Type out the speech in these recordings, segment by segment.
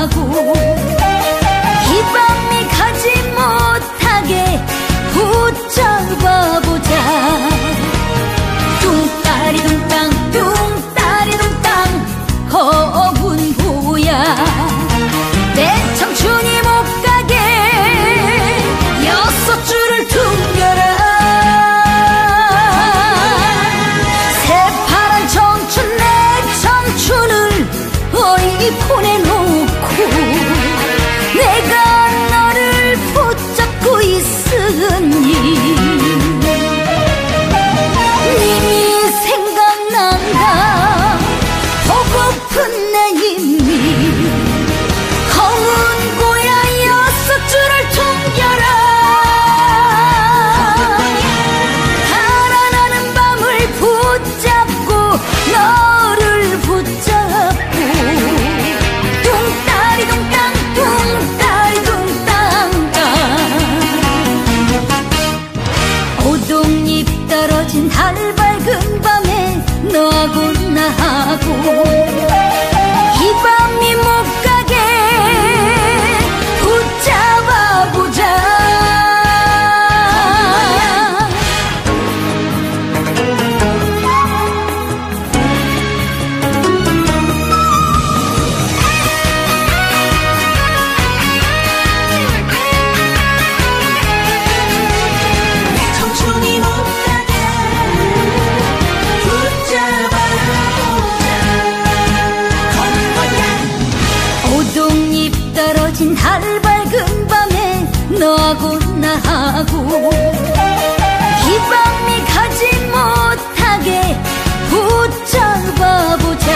하고 이 밤이 가지 못하게 붙잡아보자. 뚱따리 뚱땅 뚱따리 뚱땅 검은 보야 내 청춘이 못 가게 여섯 줄을 퉁겨라. 새파란 청춘 내 청춘을 어이 보내놓고 내가 너를 붙잡고 있으니 님이 생각난다. 보고픈 내 님이 검은 고야 여섯 줄을 퉁겨라. 달아나는 밤을 붙잡고 너를 붙잡고 뚱따리 뚱땅 뚱따리 뚱땅 오동잎 떨어진 달 밝은 밤에 너하고 나하고 이 밤이 못 가게 붙잡아보자. 청춘이 못 가게 붙잡아보자. 오동잎 떨어진 달 밝은 밤에 너하고 나하고 이 밤이 가지 못하게 붙잡아보자.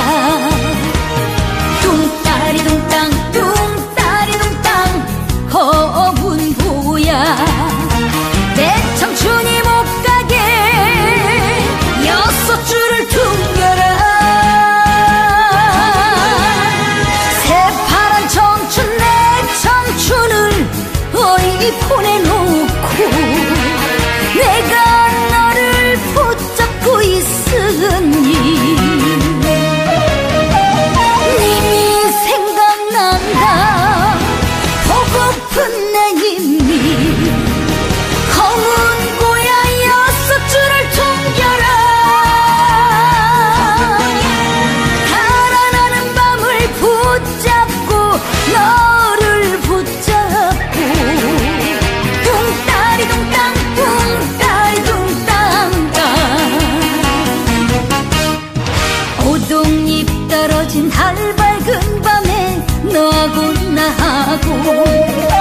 뚱따리 뚱땅 뚱따리 뚱땅 검은 보야 내 청춘이 못 가게 여섯 줄을 퉁겨라. 새파란 청춘 내 청춘을 어이 보내놓고 내가 너를 붙잡고 있으니 님이 생각난다. 보고픈 내 님이 검은 고야 여섯 줄을 퉁겨라. 달아나는 밤을 붙잡고 너를 붙잡고 뚱따리 뚱땅 뚱따리 뚱땅 오동잎 떨어진 달 밝은 밤에 너하고 나하고